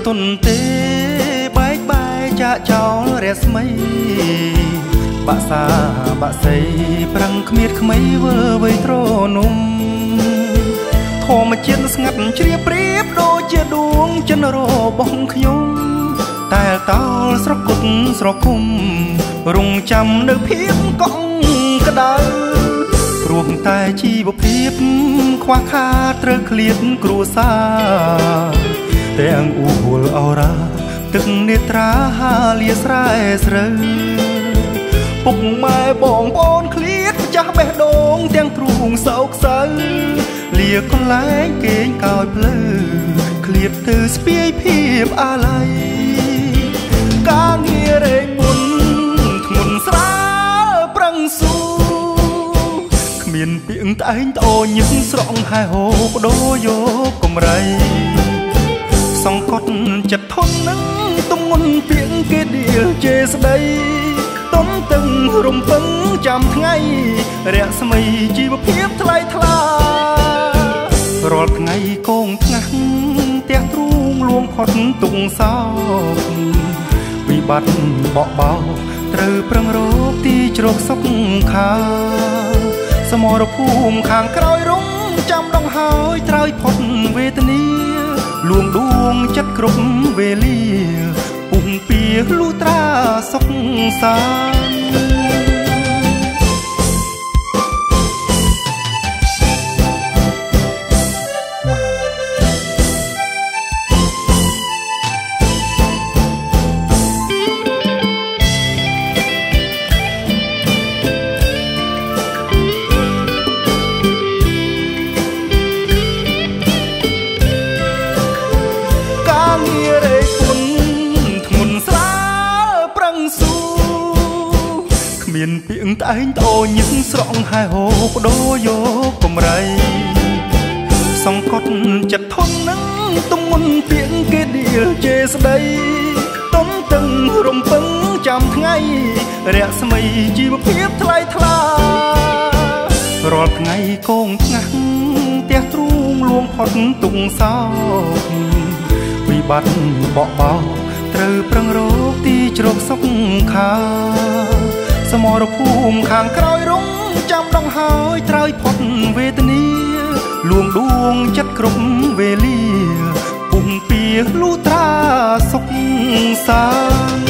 ទុនទេបែកបែកចាក់ចោលរស្មីបាក់សាបាក់សីប្រឹងគ្មៀតក្មៃវើវៃត្រនំធម្មជាតិស្ងាត់ជ្រាបព្រៀបដូចជាដួងចិនរបស់ខ្ញុំតែតោលស្រគុតស្រគុំរងចាំនៅភាពកង់ក្តៅព្រោះតែជីវភាពខ្វះខាតត្រូវឃ្លាតគ្រួសារទាំងអ៊ូហួលអរ៉ាទឹកនេត្រាហាលាស្រែស្រូវពុកម៉ែបងប្អូនឃ្លាតចាស់បេះដូងទាំងទ្រូងសោកសៅលាកន្លែងគេងកោយភ្លឺឃ្លាតទៅស្ពាយភាពអាល័យការងាររែងមុនធ្ងន់ស្រាលប្រឹងស៊ូគ្មានពាក្យត្អែងត្អូញញឹកស្រង់ហែហូបដូរយកកំរៃសង្កត់ចិត្តធន់នឹងទំងន់ពាក្យគេដៀលជេរស្ដីទុំតឹងរំពឹងចាំថ្ងៃរស្មីជីវភាពថ្លៃថ្លារាល់ថ្ងៃកងថ្ងាស់ផ្ទះទ្រូងលួងផុតទុកសោកវិបត្តិបកបោត្រូវប្រឹងរកទីជ្រកសុខខាសមរភូមិខាងក្រោយរងចាំដងហើយត្រើយផុតវេទនាលួងដួងចិត្តគ្រប់វេលាពុំពៀលូត្រាសុខសាន្តមានពាក្យត្អែងត្អូញញឹកស្រង់ហែហូបដូរយកកំរៃសង្កត់ចិត្តធន់នឹងទំងន់ពាក្យគេដៀលជេរស្ដីទុំតឹងរំពឹងចាំថ្ងៃរស្មីជីវភាពថ្លៃថ្លារាល់ថ្ងៃកងថ្ងាស់ផ្ទះទ្រូងលួងផុតទុកសោកវិបត្តិបកបោត្រូវប្រឹងរកទីជ្រកសុខខាសមរភូមិខាងក្រោយរងចាំដងហើយត្រើយផុតវេទនាលួងដួងចិត្តគ្រប់វេលាពុំពៀលូត្រាសុខសាន្ត